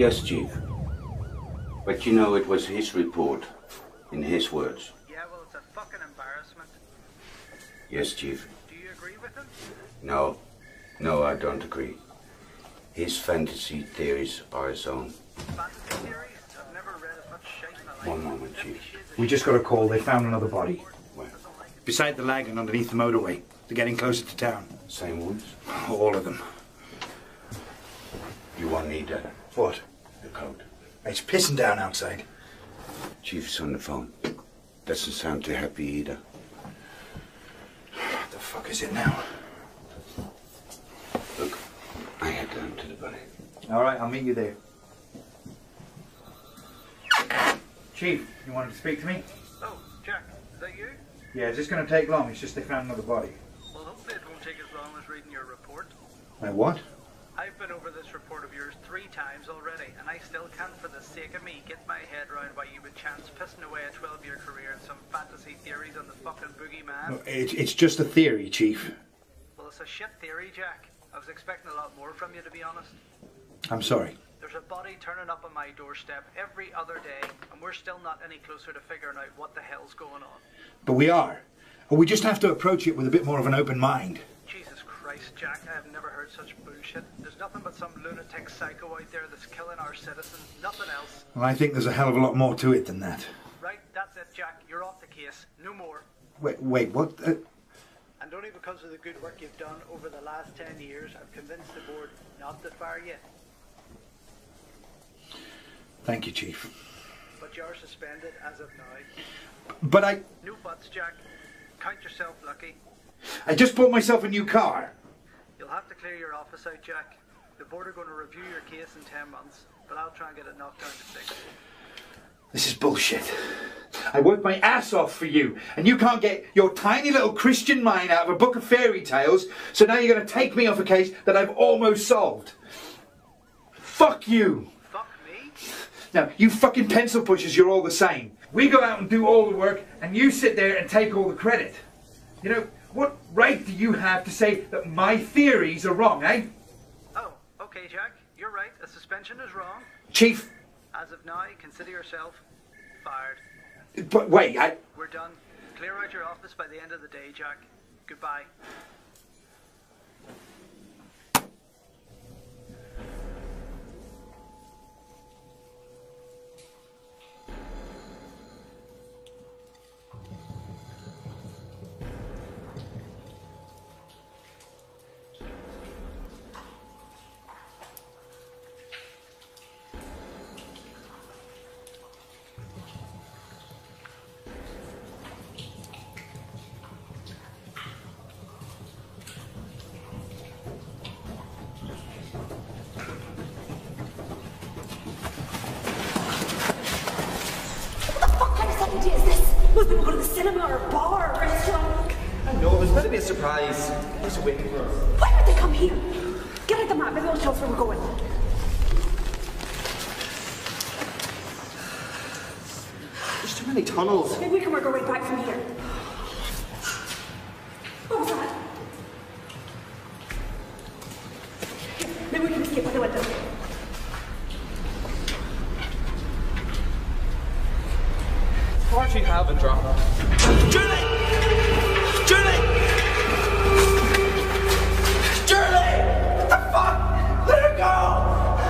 Yes, Chief. But you know it was his report, in his words. Yeah, well, it's a fucking embarrassment. Yes, Chief. Do you agree with him? No. No, I don't agree. His fantasy theories are his own. Fantasy theories? I've never read as much shite in my life. One moment, Chief. We just got a call. They found another body. Where? Beside the lagoon underneath the motorway. They're getting closer to town. Same wounds? All of them. You won't need that. What? The coat. It's pissing down outside. Chief's on the phone. Doesn't sound too happy either. What the fuck is it now? Look, I head down to the body. All right, I'll meet you there. Chief, you wanted to speak to me? Oh, Jack, is that you? Yeah, is this going to take long? It's just they found another body. Well, hopefully it won't take as long as reading your report. My what? I've been over this report of yours 3 times already, and I still can't, for the sake of me, get my head round why you would chance pissing away a 12-year career in some fantasy theories on the fucking boogeyman. No, it's just a theory, Chief. Well, it's a shit theory, Jack. I was expecting a lot more from you, to be honest. I'm sorry. There's a body turning up on my doorstep every other day, and we're still not any closer to figuring out what the hell's going on. But we are. We just have to approach it with a bit more of an open mind. Jesus Christ, Jack, I have never heard such bullshit. There's nothing but some lunatic psycho out there that's killing our citizens, nothing else. Well, I think there's a hell of a lot more to it than that. Right, that's it, Jack. You're off the case. No more. Wait, what? And only because of the good work you've done over the last 10 years, I've convinced the board not to fire you. Thank you, Chief. But you're suspended as of now. But I No buts, Jack. Count yourself lucky. just bought myself a new car. You'll have to clear your office out, Jack. The board are going to review your case in 10 months, but I'll try and get it knocked down to 6. This is bullshit. I worked my ass off for you, and you can't get your tiny little Christian mind out of a book of fairy tales, so now you're going to take me off a case that I've almost solved. Fuck you. Fuck me? Now, you fucking pencil pushers, you're all the same. We go out and do all the work, and you sit there and take all the credit. You know, what right do you have to say that my theories are wrong, eh? Oh, okay, Jack. You're right. A suspension is wrong. Chief, As of now, consider yourself fired. but wait, We're done. Clear out your office by the end of the day, Jack. Goodbye. Most people go to the cinema or bar or restaurant. I know, it was meant to be a surprise. I was waiting for us. Why would they come here? Get out the map, maybe it'll tell us where we're going. There's too many tunnels. Maybe we can work our way back from here. What was that? Here, maybe we can escape by the window. What do you have and drop? Julie! Julie! Julie! What the fuck? Let her go!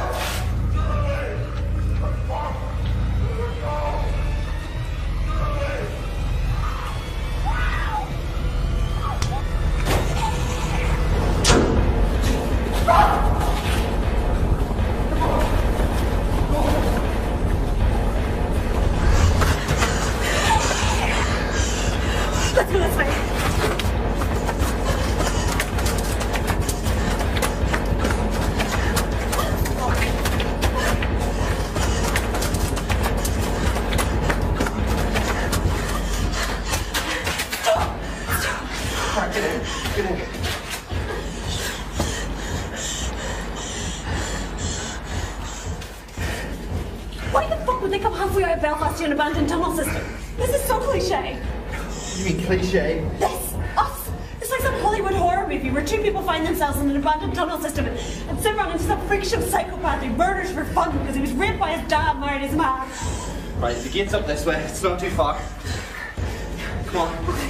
Let's go this way. Alright, get in. Get in. Why the fuck would they come halfway out of Belfast to an abandoned tunnel system? This is so cliche. You mean cliche? This, us. It's like some Hollywood horror movie. movie where two people find themselves in an abandoned tunnel system and Simran is some freak show psychopath who murders for fun because he was raped by his dad and married his mom. Right, the gate's up this way. It's not too far. Come on.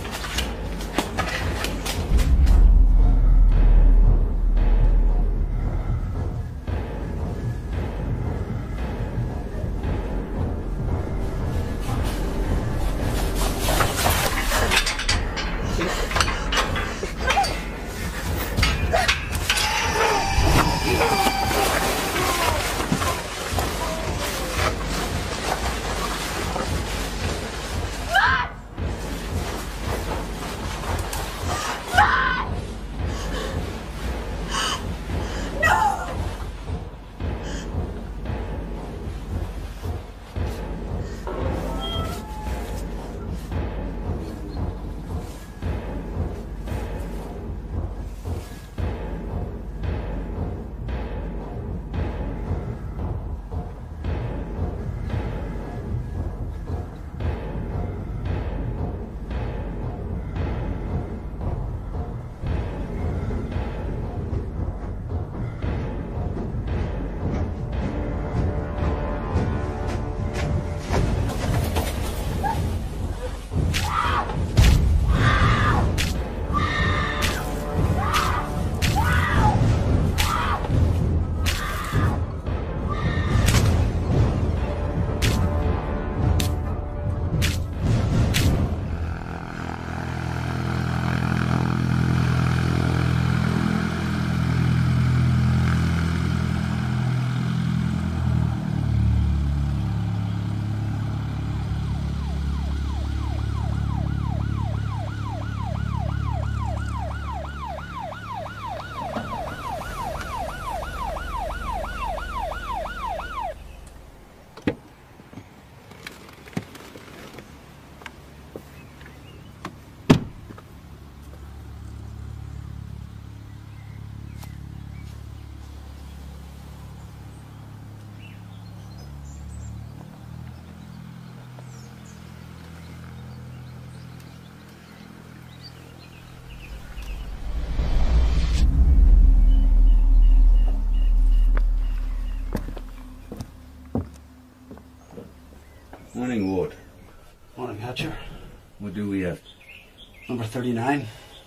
Morning, Ward. Morning, Hatcher. What do we have? Number 39.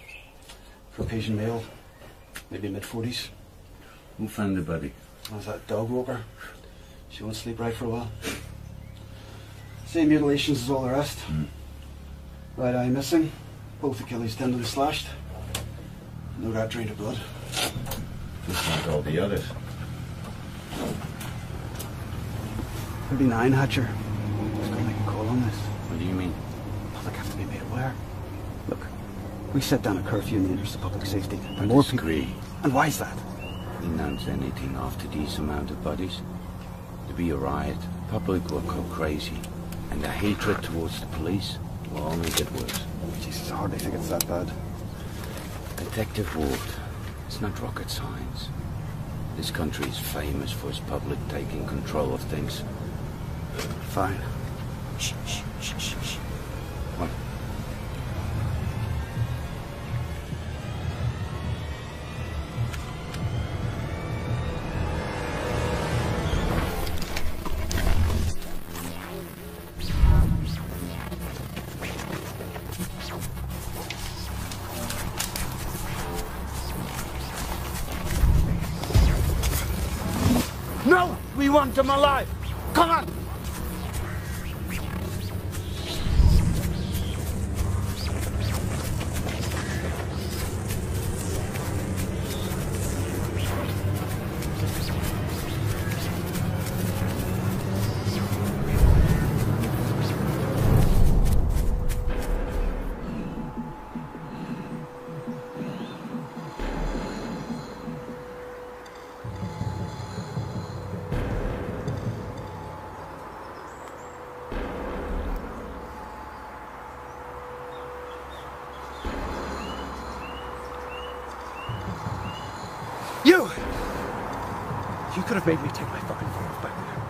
Caucasian male, maybe mid-40s. Who found the body? Was that dog walker? She won't sleep right for a while. Same mutilations as all the rest. Right eye missing, both Achilles tendons slashed. No doubt drained of blood. Just like all the others. 39, Hatcher. Who's going to make a call on this? What do you mean? Public have to be made aware. Look, we set down a curfew in the interest of public safety. I And more disagree. people. And why is that? Announce anything after these amount of bodies. There'll be a riot. Public will go crazy. And the hatred towards the police will only get worse. Jesus, I hardly think it's that bad. Detective Ward, it's not rocket science. This country is famous for its public taking control of things. Fine. Shh, shh, shh, shh, shh. What? No! We want them alive! Come on! You could have made me take my fucking phone off back there.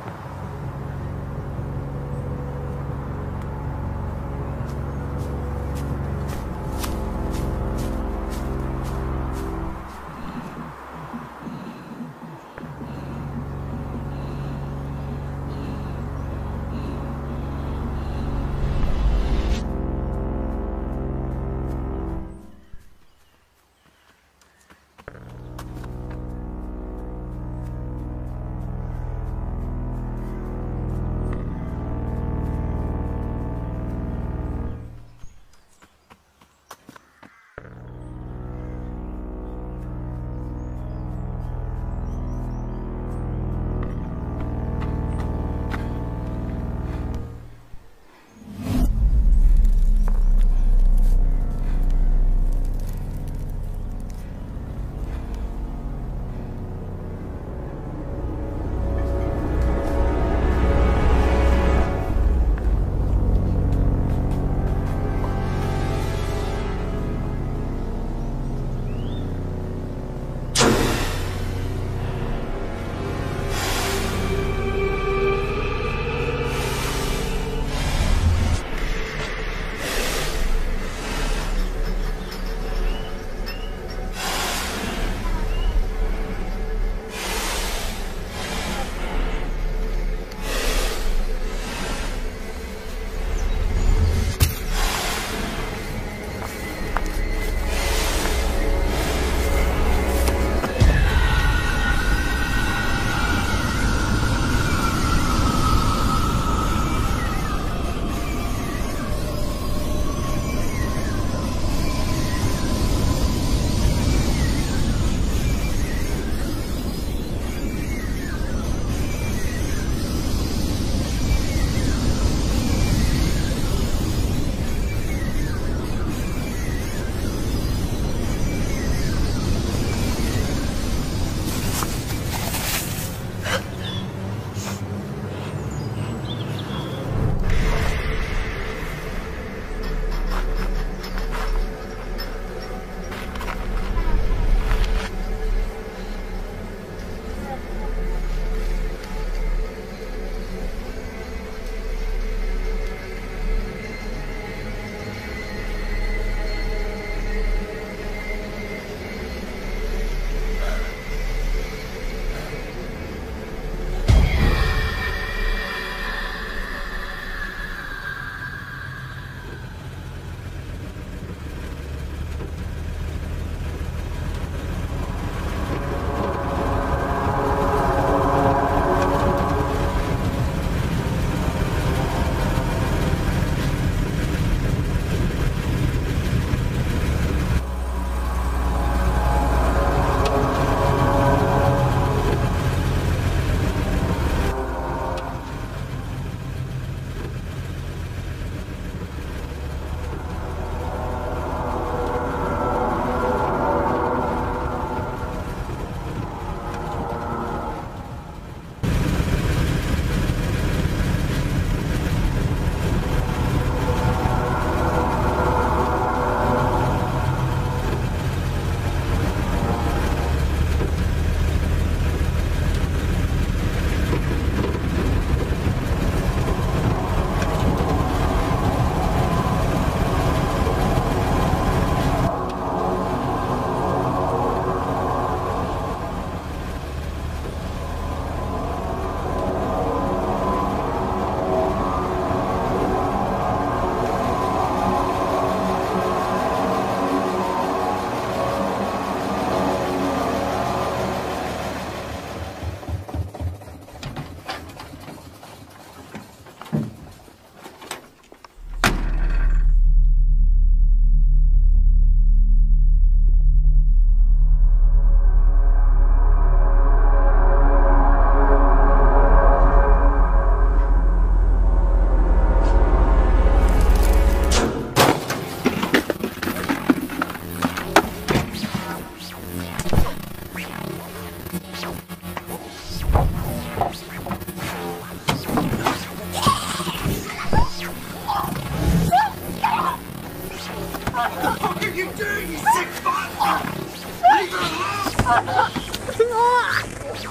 the fuck are you doing, you sick fuck? Leave her alone!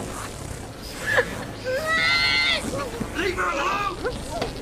Leave her alone!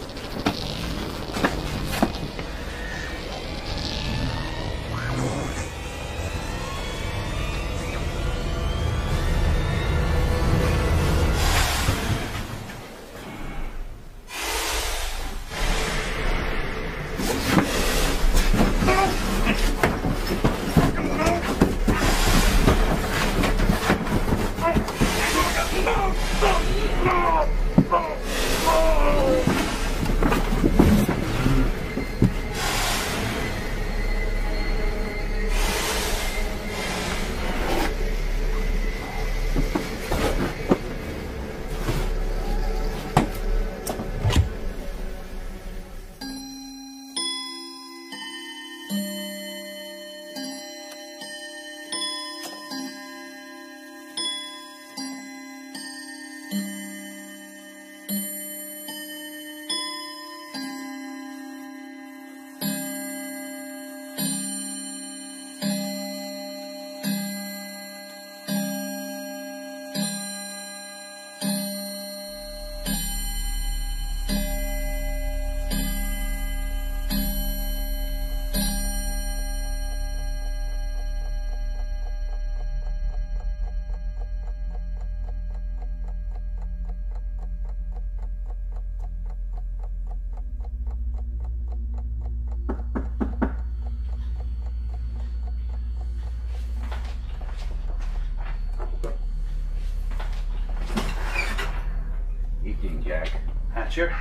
Evening, Jack. Hatcher.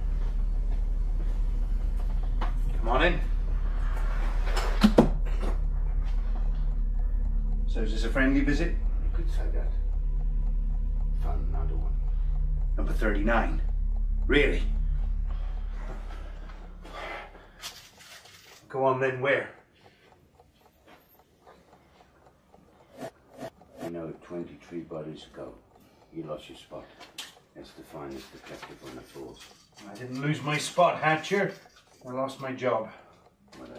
Come on in. So is this a friendly visit? You could say that. Found another one. Number 39. Really? Go on then, where? You know, 23 bodies ago, you lost your spot as the finest detective on the force. I didn't lose my spot, Hatcher. I lost my job. Whatever.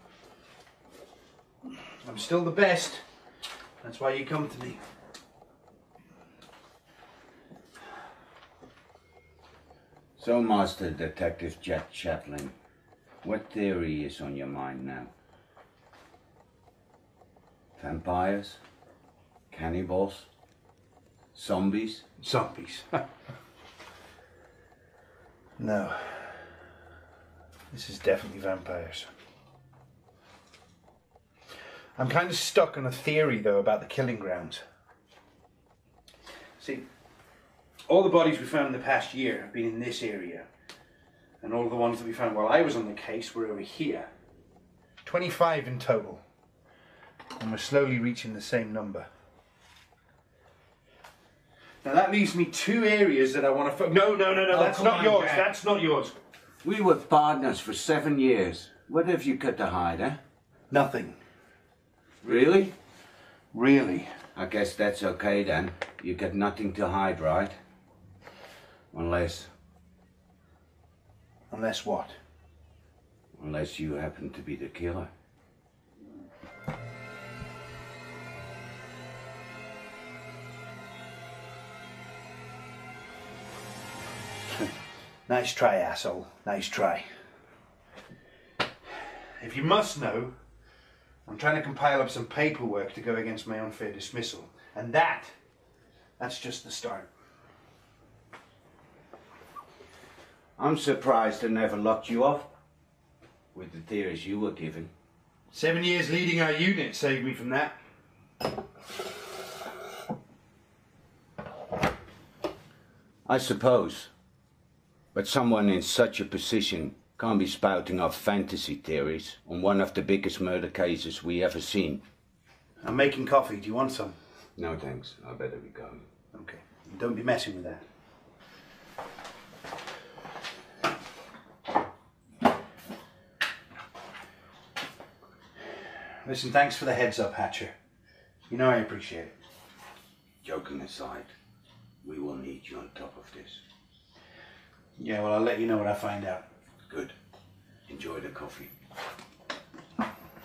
I'm still the best. That's why you come to me. So, Master Detective Jack Chaplin, what theory is on your mind now? Vampires? Cannibals? Zombies? Zombies. No. This is definitely vampires. I'm kind of stuck on a theory, though, about the killing grounds. See, all the bodies we found in the past year have been in this area. And all the ones that we found while I was on the case were over here. 25 in total. And we're slowly reaching the same number. Now that leaves me two areas that I want to... No, that's not yours. Jack. That's not yours. We were partners for 7 years. What have you got to hide, eh? Nothing. Really? Really. I guess that's okay then. You got nothing to hide, right? Unless Unless what? Unless you happen to be the killer. Nice try, asshole. Nice try. If you must know, I'm trying to compile up some paperwork to go against my unfair dismissal. And that's just the start. I'm surprised they never locked you off with the theories you were given. 7 years leading our unit saved me from that. I suppose. But someone in such a position can't be spouting off fantasy theories on one of the biggest murder cases we ever seen. I'm making coffee. Do you want some? No thanks. I better be going. Okay. Don't be messing with that. Listen, thanks for the heads up, Hatcher. You know I appreciate it. Joking aside, we will need you on top of this. Yeah, well, I'll let you know what I find out. Good. Enjoy the coffee.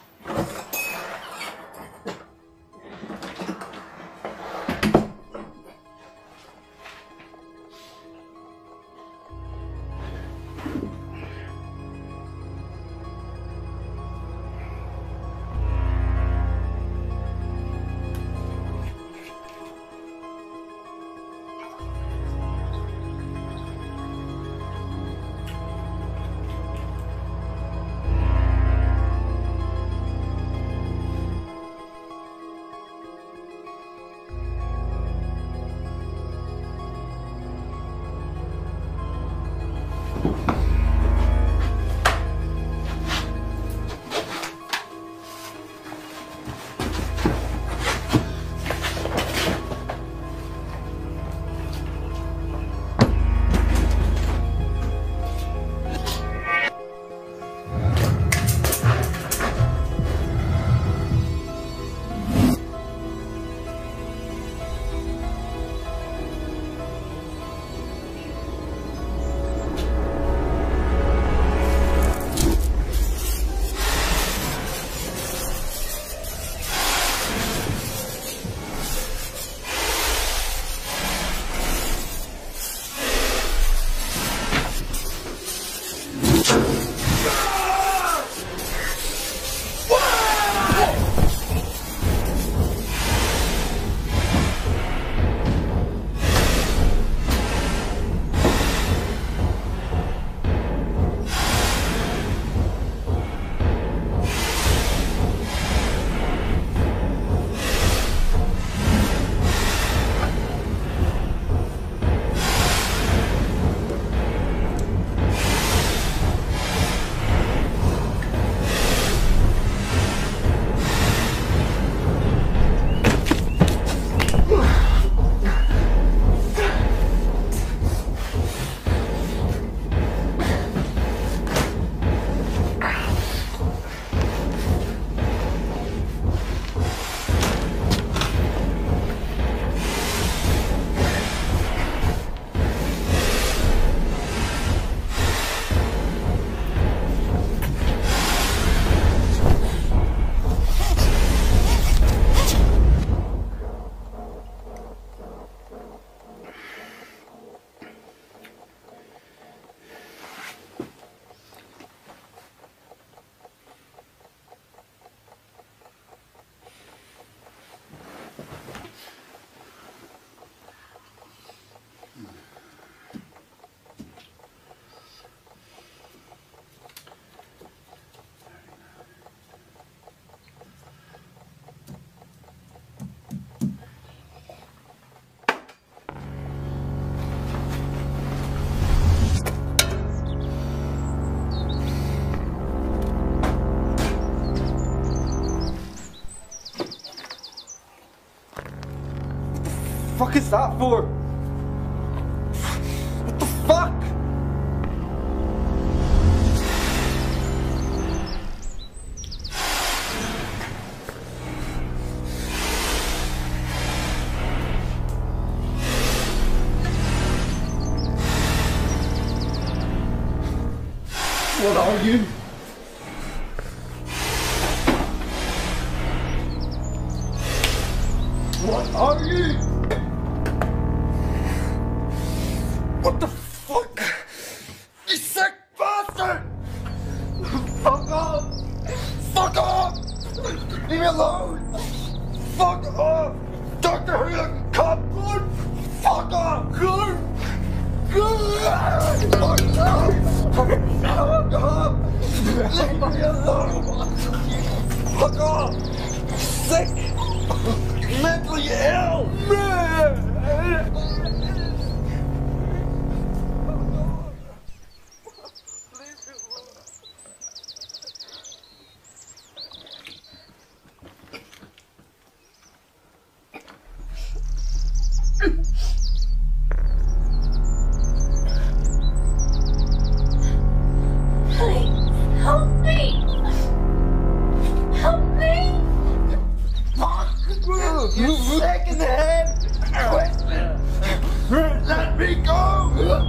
fuck is that for? What the fuck? What are you? What are you? What the fuck? You sick bastard! Fuck off! Fuck off! Leave me alone! Fuck off! Dr. Who, come on! Fuck off! Good! Good! Fuck off! Fuck off! Leave me alone! Fuck off! Sick! Mentally ill! You sick in the head! Let me go!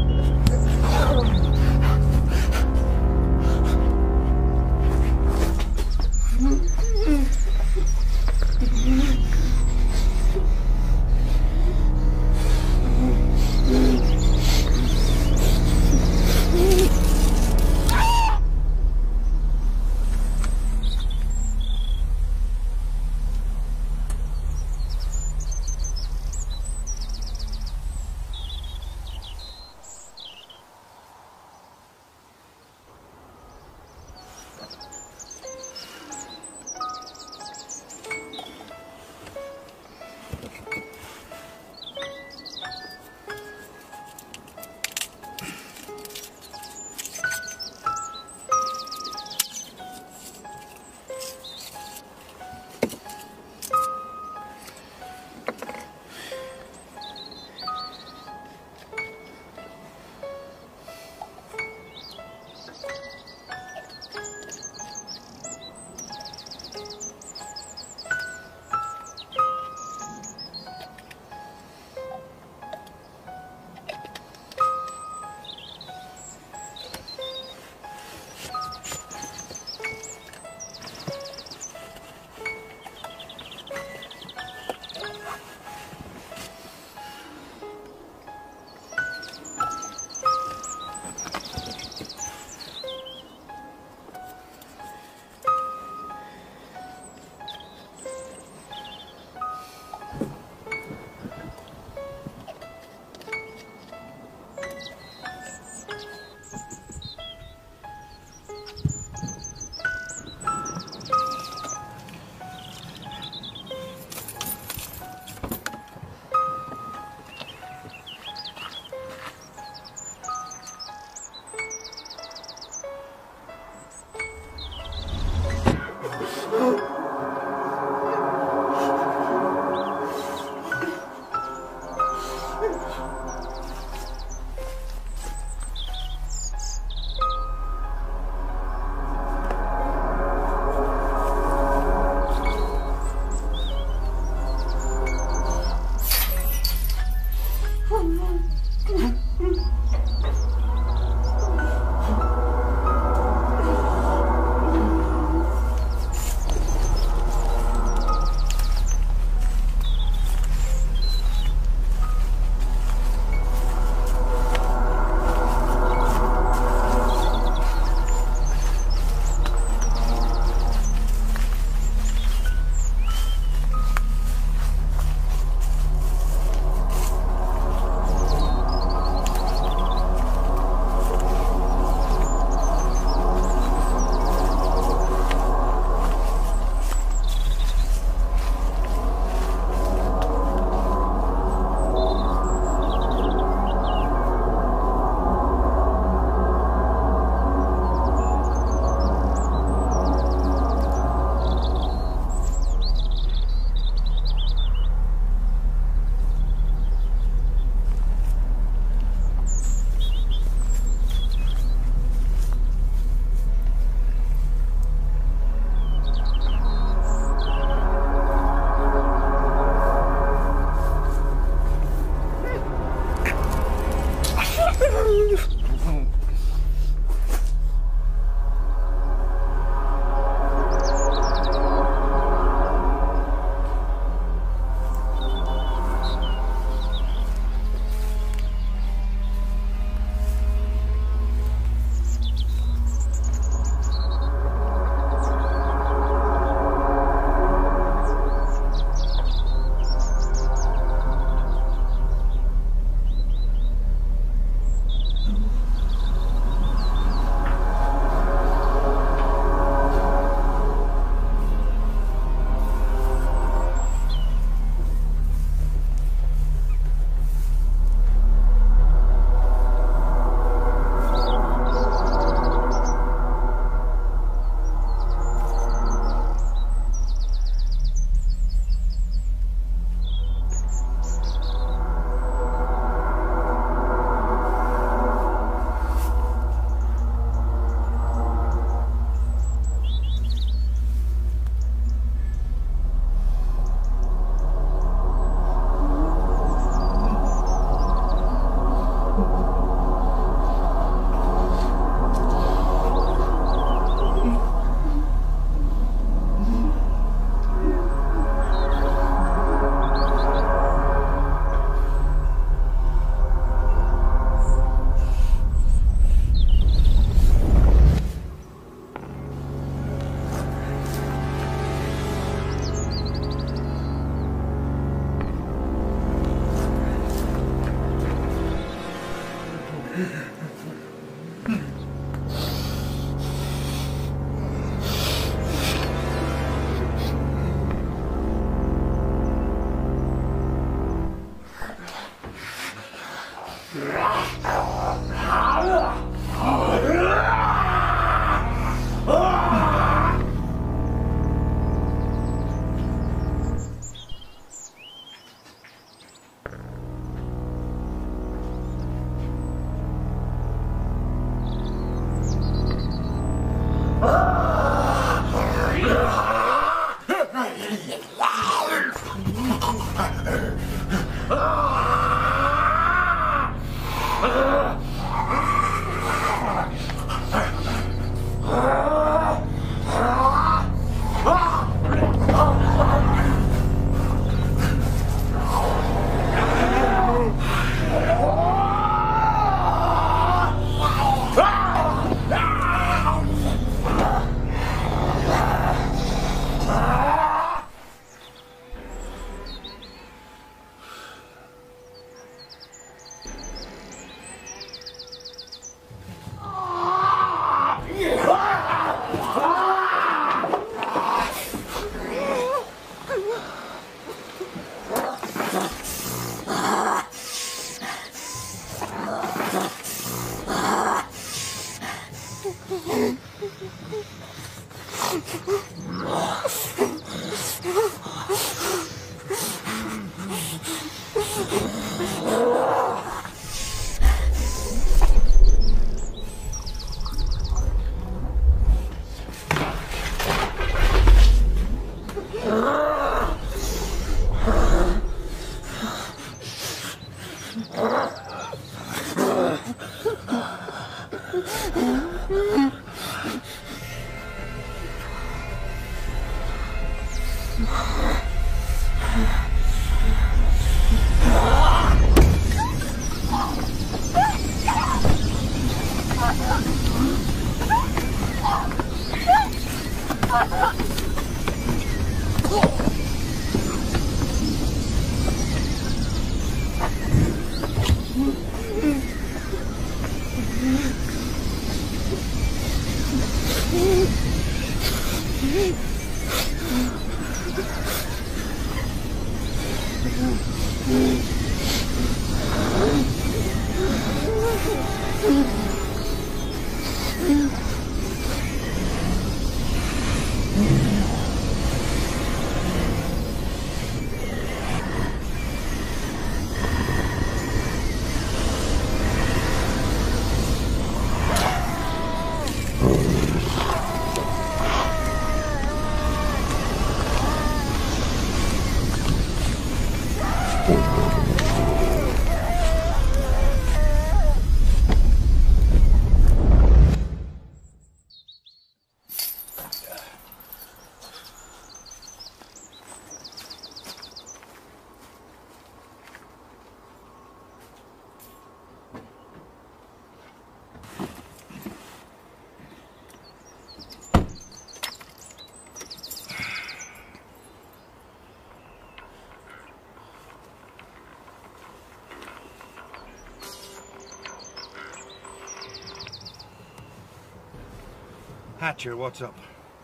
Hatcher, what's up?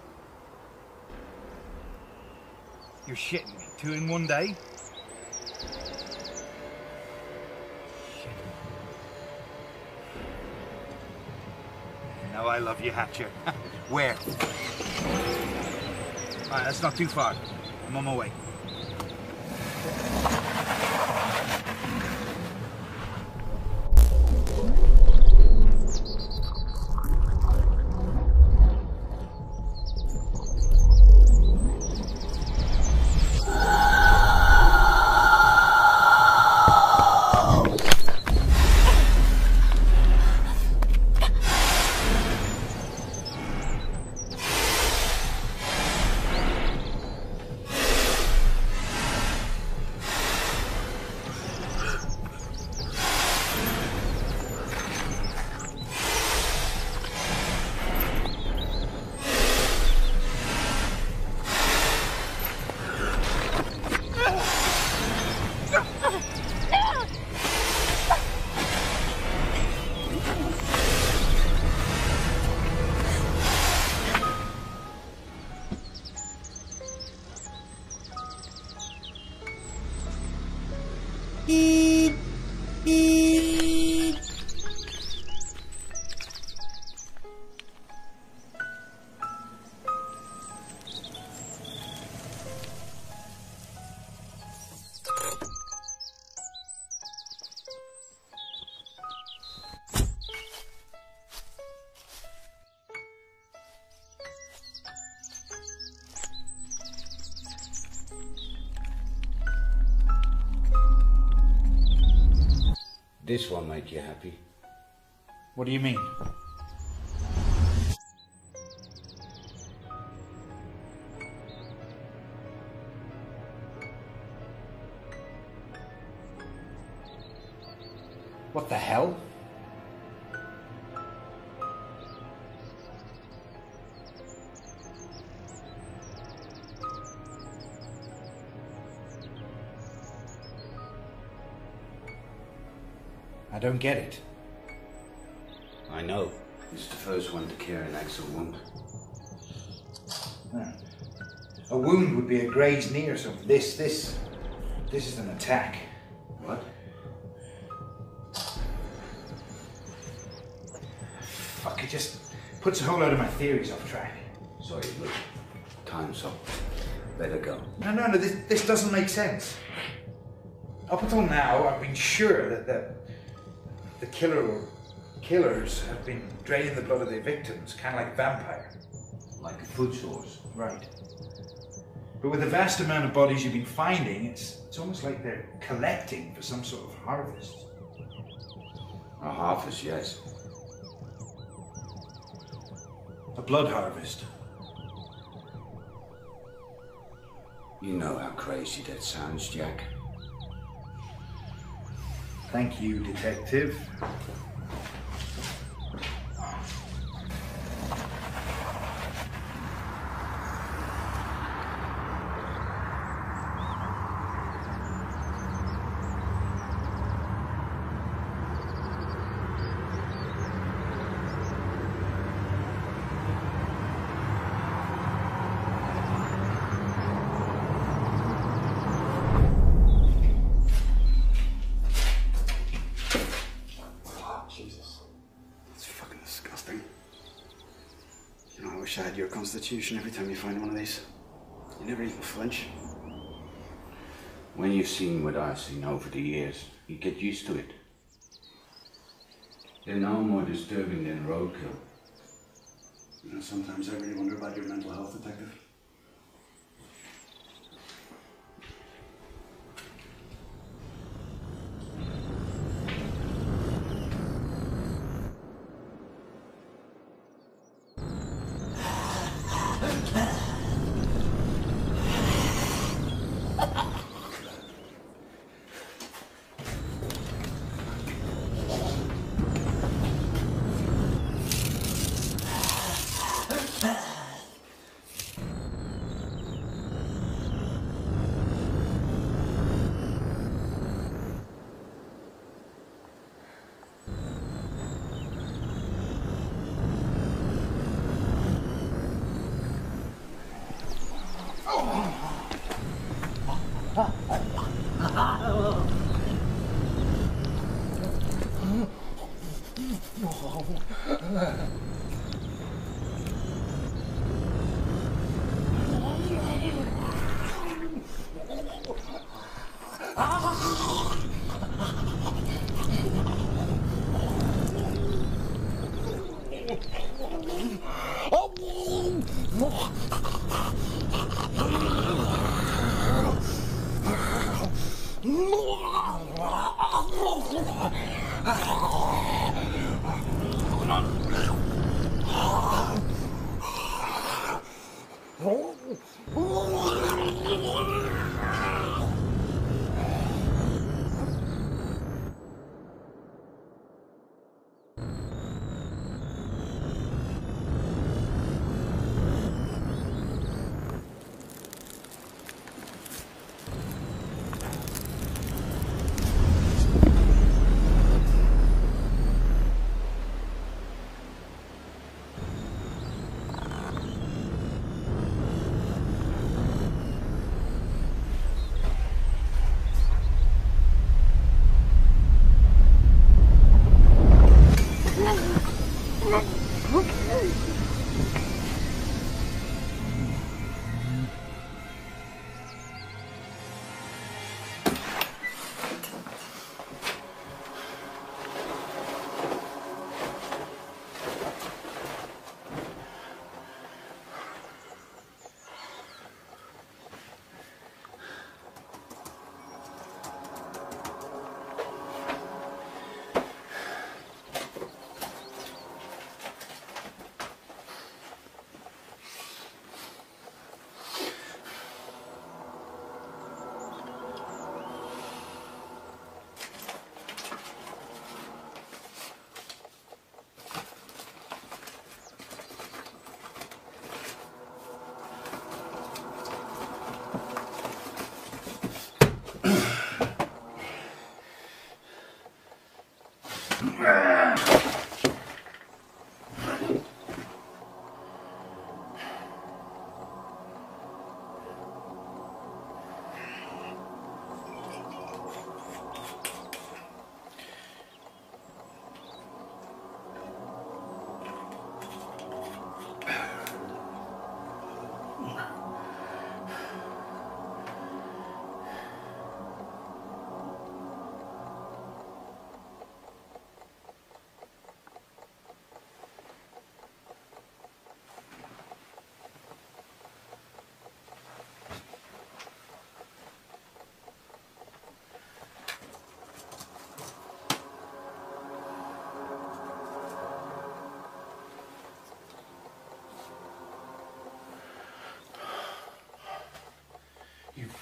You're shitting me. 2 in 1 day? Shit. Now I love you, Hatcher. Where? Alright, that's not too far. I'm on my way. This one make you happy? What do you mean? What the hell? I don't get it. I know. It's the first one to cure an axle wound. A wound would be a grazed knee or something. This is an attack. What? Fuck, it just puts a whole load of my theories off track. Sorry, look. Time's up. Let her go. No, this doesn't make sense. Up until now, I've been sure that the killer or killers have been draining the blood of their victims, kind of like a vampire. Like a food source. Right. But with the vast amount of bodies you've been finding, it's almost like they're collecting for some sort of harvest. A harvest, yes. A blood harvest. You know how crazy that sounds, Jack. Thank you, Detective. wish I had your constitution every time you find one of these. You never even flinch. When you've seen what I've seen over the years, you get used to it. They're no more disturbing than roadkill. You know, sometimes I really wonder about your mental health, Detective.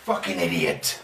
fucking idiot!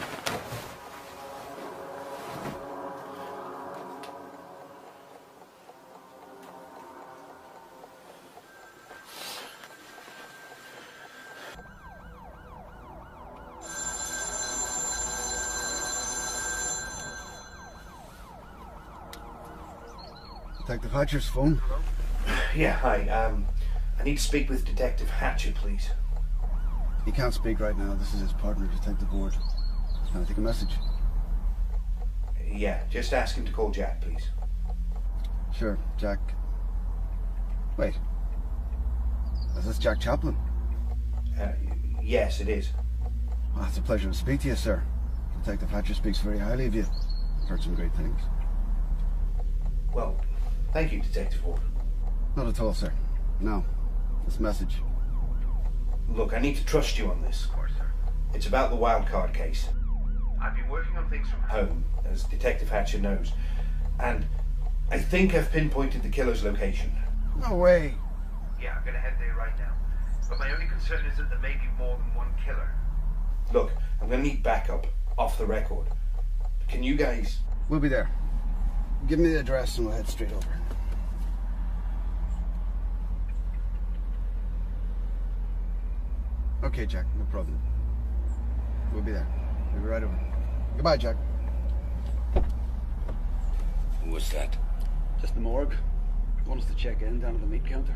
Detective Hatcher's phone. Yeah, hi. I need to speak with Detective Hatcher, please. He can't speak right now. This is his partner, Detective Ward. Can I take a message? Yeah, just ask him to call Jack, please. Sure, Jack. Wait. Is this Jack Chaplin? Yes, it is. Well, it's a pleasure to speak to you, sir. Detective Hatcher speaks very highly of you. I've heard some great things. Well, thank you, Detective Ward. Not at all, sir. No. This message. Look, I need to trust you on this. Of course, sir. It's about the wildcard case. I've been working on things from home, as Detective Hatcher knows, and I think I've pinpointed the killer's location. No way. Yeah, I'm gonna head there right now. But my only concern is that there may be more than one killer. Look, I'm gonna need backup, off the record. Can you guys... We'll be there. Give me the address and we'll head straight over. Okay, Jack, no problem. We'll be there. We'll be right over. Goodbye, Jack. Who was that? Just the morgue. Want us to check in down at the meat counter.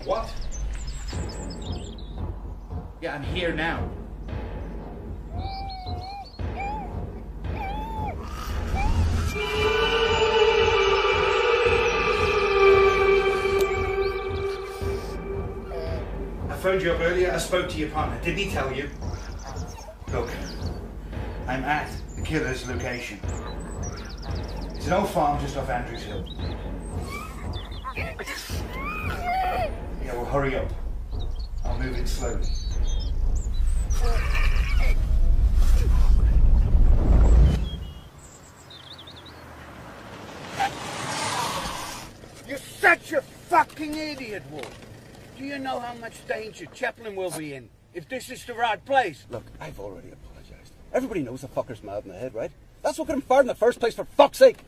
What? Yeah, I'm here now. I phoned you up earlier. I spoke to your partner. Didn't he tell you? Look, I'm at the killer's location. It's an old farm just off Andrews Hill. Yeah, well, hurry up. I'll move in slowly. You're such a fucking idiot, Wolf. Do you know how much danger Chaplin will be in if this is the right place? Look, I've already apologized. Everybody knows the fucker's mad in the head, right? That's what got him fired in the first place, for fuck's sake.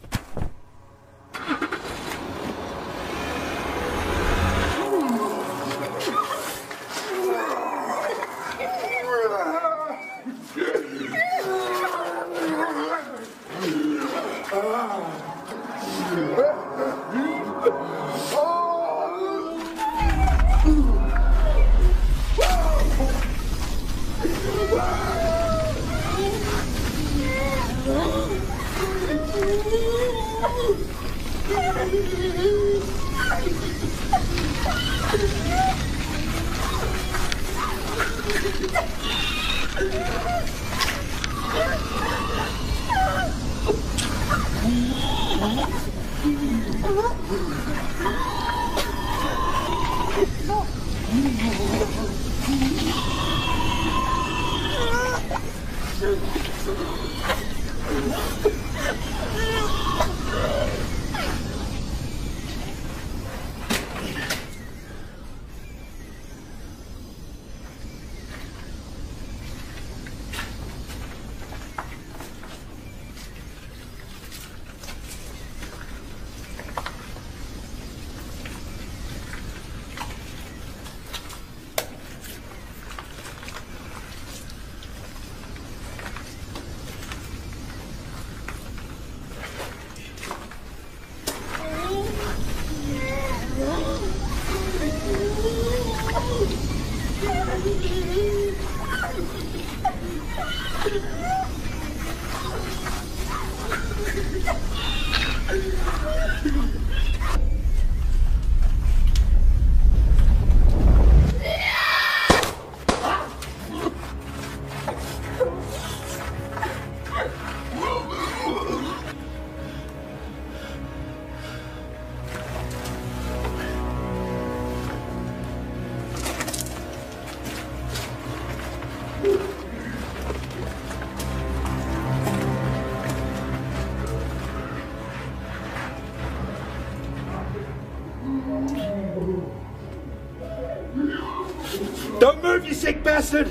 Don't move, you sick bastard!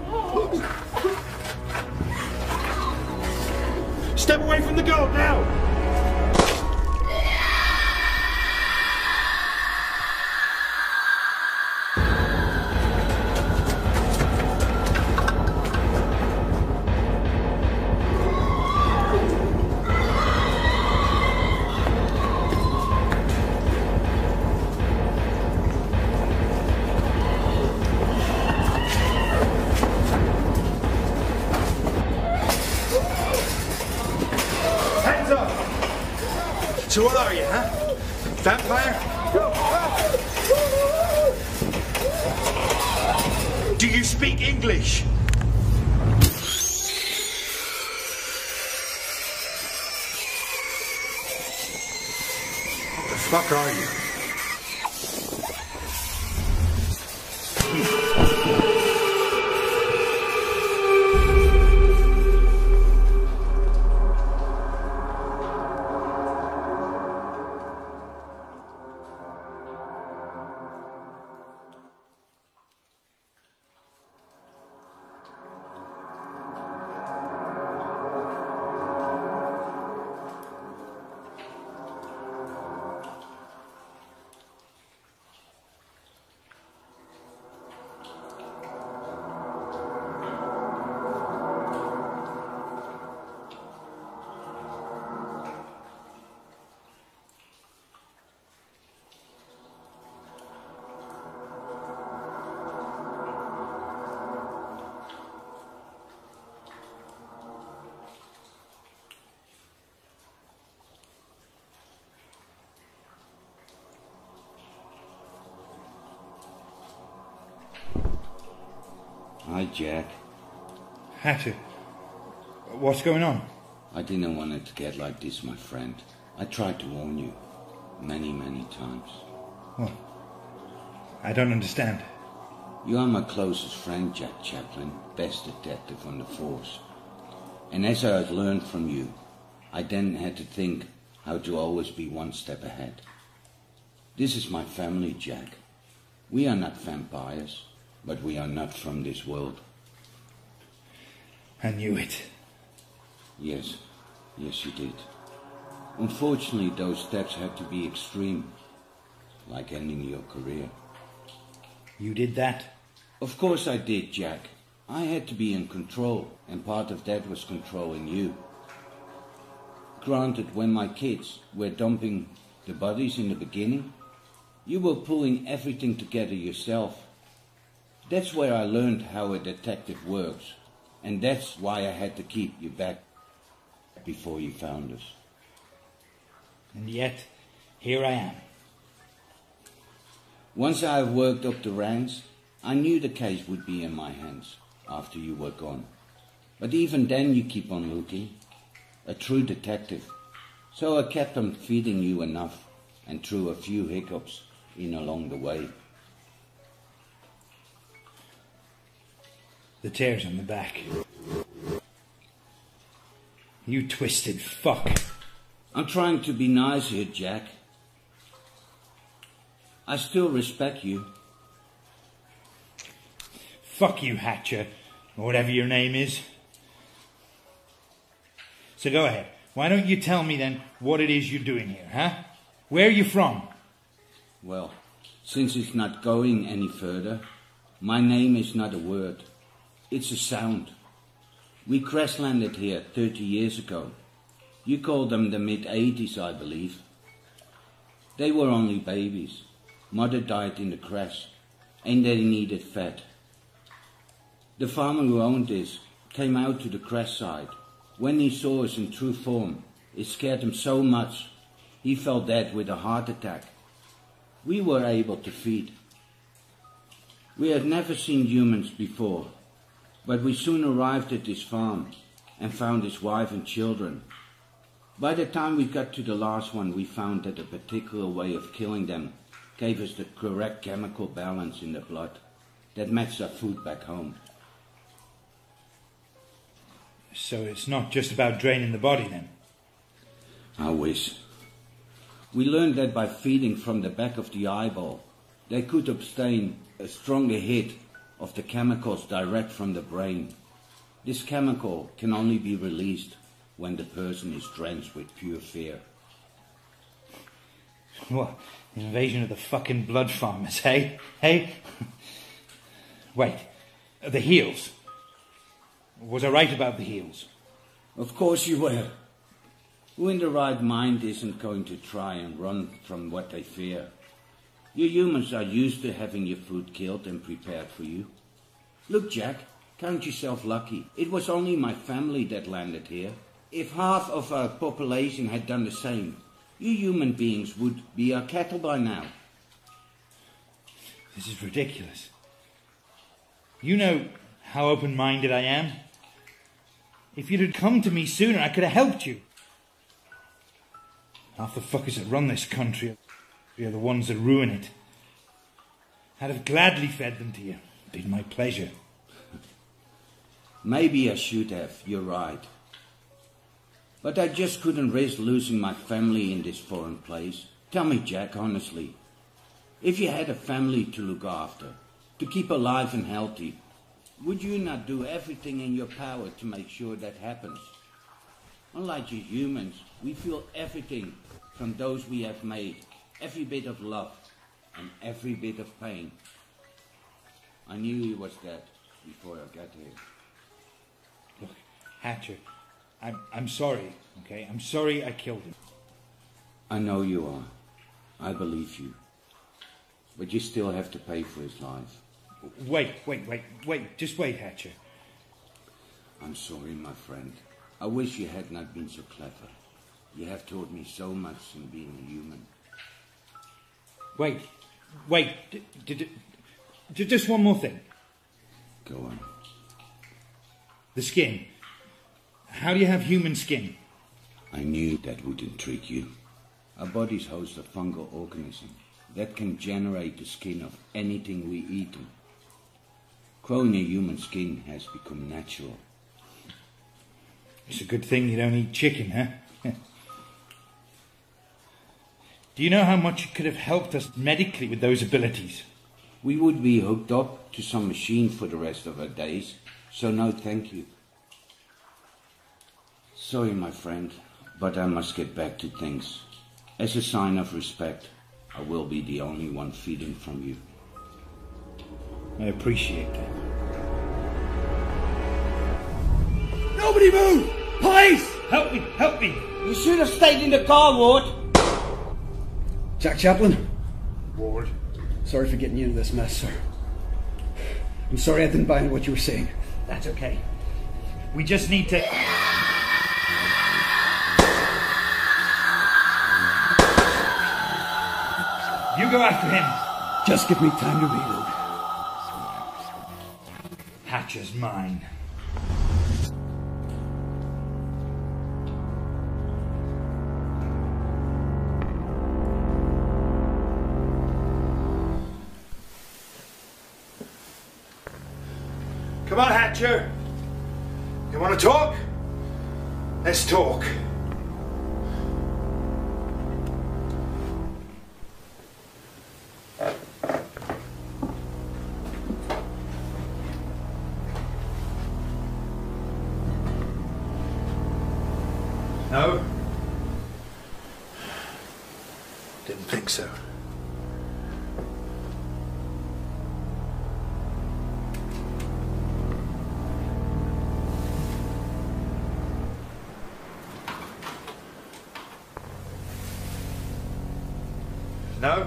Step away from the girl now! So what are you, huh? Vampire? Do you speak English? What the fuck are you? Hi, Jack. Hatcher, what's going on? I didn't want it to get like this, my friend. I tried to warn you. Many, many times. What? I don't understand. You are my closest friend, Jack Chaplin, best detective on the force. And as I had learned from you, I then had to think how to always be one step ahead. This is my family, Jack. We are not vampires, but we are not from this world. I knew it. Yes, yes you did. Unfortunately, those steps had to be extreme, like ending your career. You did that? Of course I did, Jack. I had to be in control, and part of that was controlling you. Granted, when my kids were dumping the bodies in the beginning, you were pulling everything together yourself. That's where I learned how a detective works, and that's why I had to keep you back before you found us. And yet, here I am. Once I have worked up the ranks, I knew the case would be in my hands after you were gone. But even then you keep on looking. A true detective. So I kept on feeding you enough and threw a few hiccups in along the way. The tears on the back. You twisted fuck. I'm trying to be nice here, Jack. I still respect you. Fuck you, Hatcher, or whatever your name is. So go ahead. Why don't you tell me then what it is you're doing here, huh? Where are you from? Well, since it's not going any further, my name is not a word. It's a sound. We crash landed here 30 years ago. You called them the mid-80s, I believe. They were only babies. Mother died in the crash, and they needed fed. The farmer who owned this came out to the crash site. When he saw us in true form, it scared him so much, he fell dead with a heart attack. We were able to feed. We had never seen humans before, but we soon arrived at this farm and found his wife and children. By the time we got to the last one, we found that a particular way of killing them gave us the correct chemical balance in the blood that matched our food back home. So it's not just about draining the body then? I wish. We learned that by feeding from the back of the eyeball, they could obtain a stronger hit of the chemicals direct from the brain. This chemical can only be released when the person is drenched with pure fear. What? Invasion of the fucking blood farmers, hey? Hey? Wait. The heels. Was I right about the heels? Of course you were. Who in the right mind isn't going to try and run from what they fear? You humans are used to having your food killed and prepared for you. Look, Jack, count yourself lucky. It was only my family that landed here. If half of our population had done the same, you human beings would be our cattle by now. This is ridiculous. You know how open-minded I am. If you'd have come to me sooner, I could have helped you. Half the fuckers that run this country are the ones that ruin it. I'd have gladly fed them to you. It'd been my pleasure. Maybe I should have, you're right. But I just couldn't risk losing my family in this foreign place. Tell me, Jack, honestly, if you had a family to look after, to keep alive and healthy, would you not do everything in your power to make sure that happens? Unlike you humans, we feel everything from those we have made, every bit of love and every bit of pain. I knew he was dead before I got here. Look, Hatcher, I'm sorry, okay? I'm sorry I killed him. I know you are. I believe you. But you still have to pay for his life. Wait. Just wait, Hatcher. I'm sorry, my friend. I wish you had not been so clever. You have taught me so much in being a human. Wait. Just one more thing. Go on. The skin. How do you have human skin? I knew that would intrigue you. Our bodies host a fungal organism that can generate the skin of anything we eat. Growing a human skin has become natural. It's a good thing you don't eat chicken, huh? Do you know how much it could have helped us medically with those abilities? We would be hooked up to some machine for the rest of our days, so no thank you. Sorry, my friend, but I must get back to things. As a sign of respect, I will be the only one feeding from you. I appreciate that. Nobody move! Police! Help me! Help me! You should have stayed in the car, Ward! Jack Chaplin. Ward. Sorry for getting you into this mess, sir. I'm sorry I didn't buy into what you were saying. That's okay. We just need to... You go after him. Just give me time to reload. Hatcher's mine. Come on, Hatcher. You want to talk? Let's talk. No? Didn't think so. No?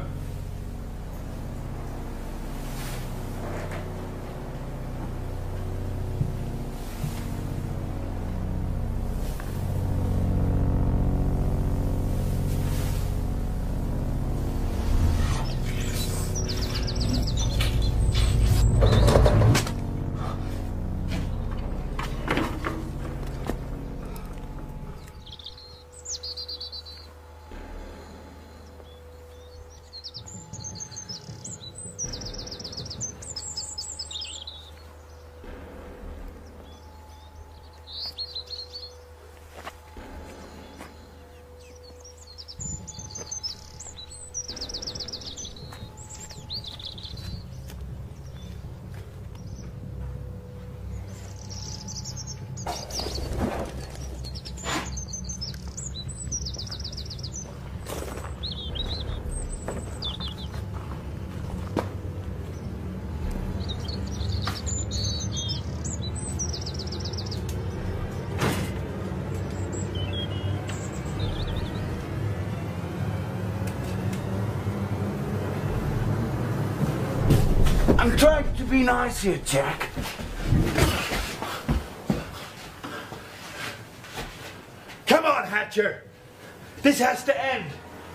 I'm trying to be nice here, Jack. Come on, Hatcher. This has to end.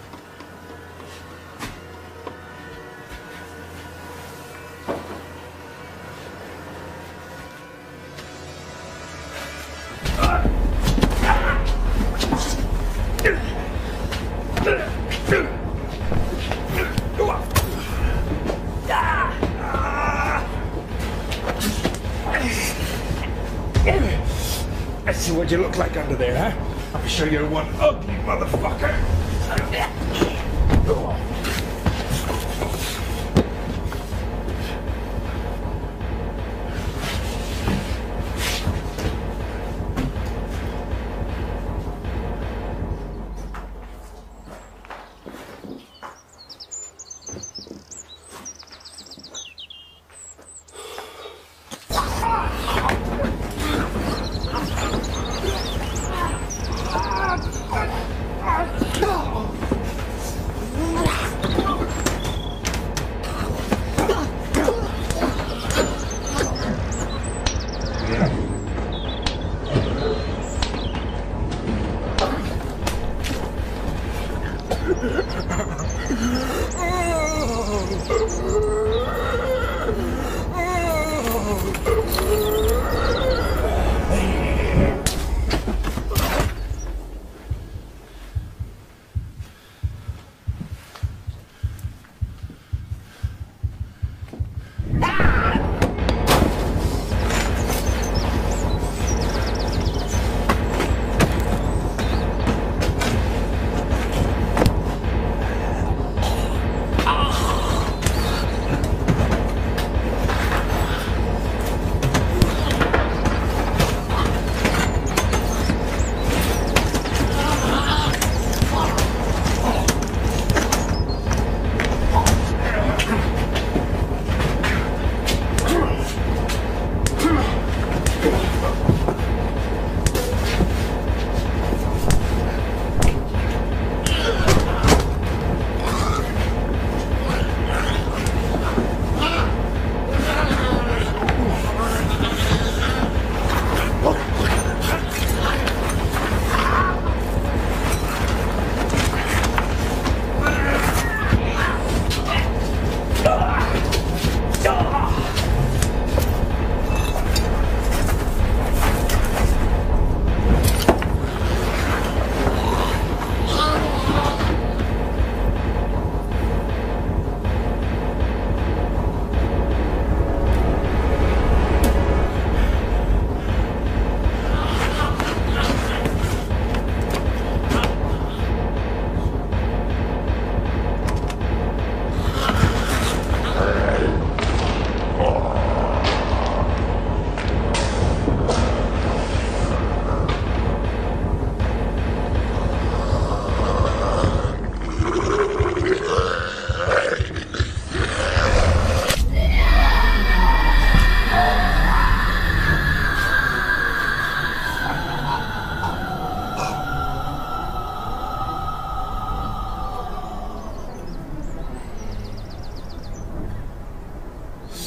Let's see what you look like under there, huh? I'm sure you're one ugly motherfucker.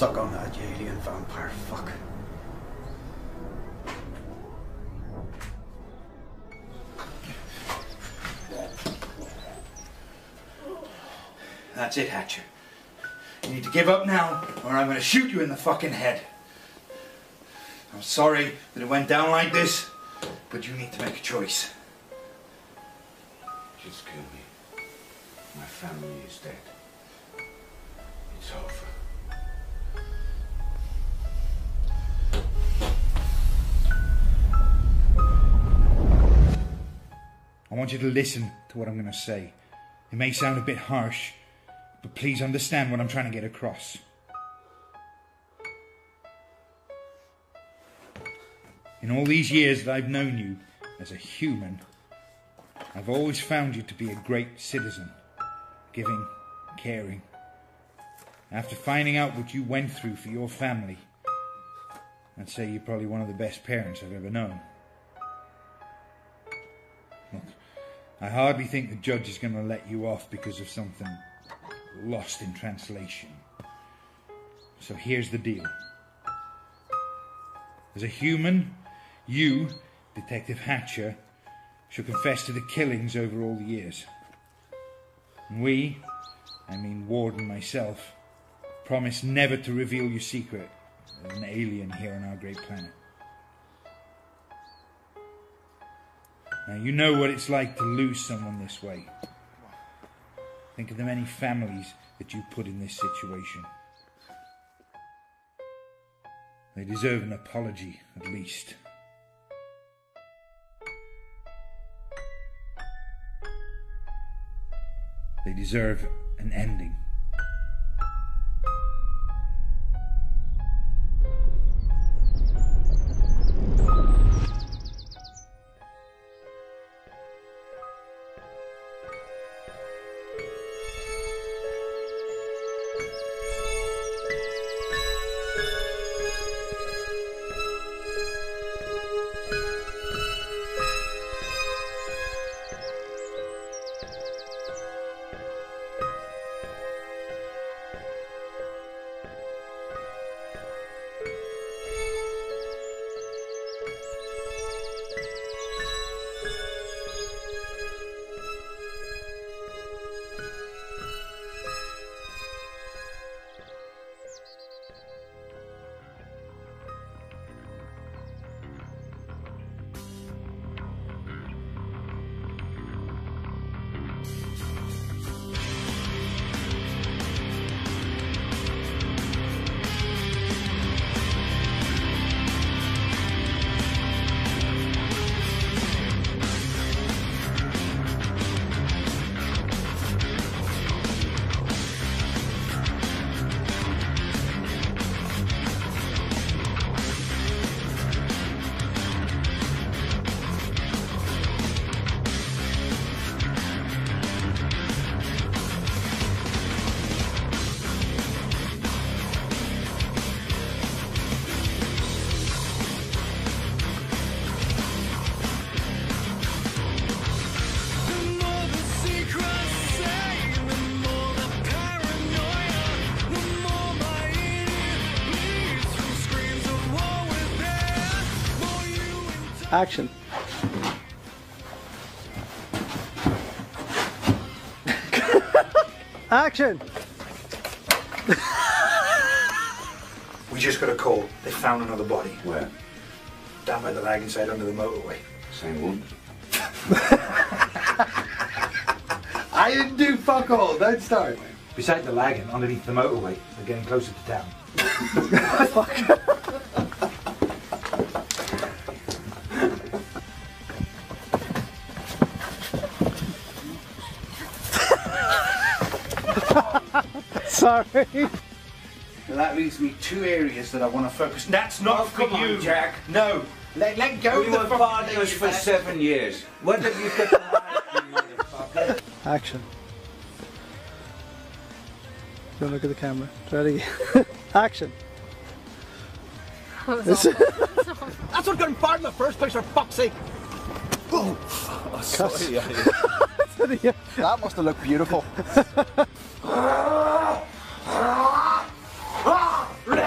Suck on that, you alien vampire fuck. That's it, Hatcher. You need to give up now, or I'm going to shoot you in the fucking head. I'm sorry that it went down like this, but you need to make a choice. Just kill me. My family is dead. It's over. I want you to listen to what I'm going to say. It may sound a bit harsh, but please understand what I'm trying to get across. In all these years that I've known you as a human, I've always found you to be a great citizen, giving, caring. After finding out what you went through for your family, I'd say you're probably one of the best parents I've ever known. Look, I hardly think the judge is going to let you off because of something lost in translation. So here's the deal. As a human, you, Detective Hatcher, shall confess to the killings over all the years. And we, I mean Ward and myself, promise never to reveal your secret as an alien here on our great planet. Now, you know what it's like to lose someone this way. Think of the many families that you put in this situation. They deserve an apology, at least. They deserve an ending. Action. Action. We just got a call. They found another body. Where? Down by the Lagan side under the motorway. Same one? I didn't do fuck all. Don't start. Beside the Lagan, underneath the motorway. They're getting closer to town. Fuck. Sorry. Well, that leaves me two areas that I want to focus. That's not for come you, on, Jack. No, let go We of the were fucking partners thing, for man. 7 years. What have you got to hide, you motherfucker? Action. Don't look at the camera. Try it again. Action. That's what got him fired in the first place, for fuck's sake! Oh, sorry. That must have looked beautiful. Ready?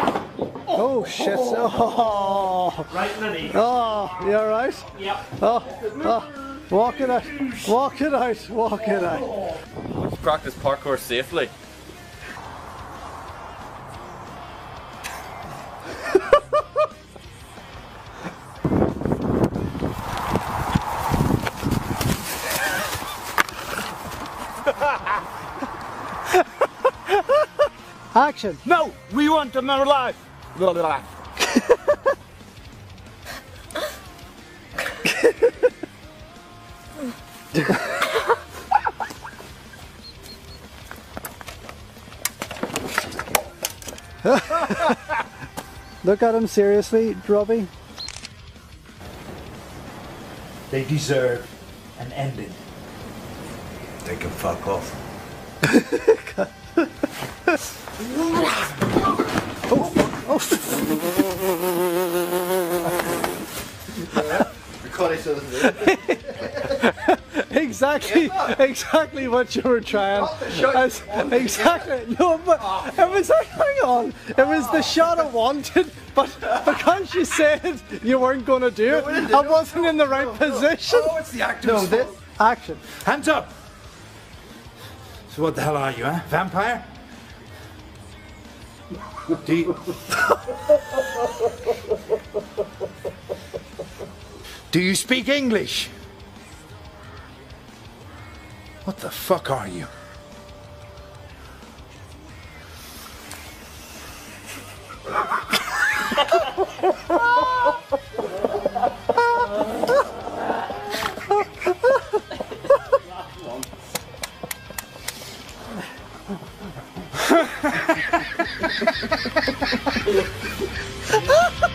shit. Oh, Right in the knee. oh, you alright? Yep. Oh, walk it out, walk it out, walk it out. Let's practice parkour safely. Action. No, we want them alive. Blah, blah, blah. Look at him seriously, Robbie. They deserve an ending. They can fuck off. Exactly what you were trying. Exactly. No, but it was like, hang on. It was the shot I wanted, but because you said you weren't going to do it, I wasn't in the right position. Oh, it's the actor's fault. Action. Hands up! So what the hell are you, huh? Vampire? Do you speak English? What the fuck are you? Ha ha ha!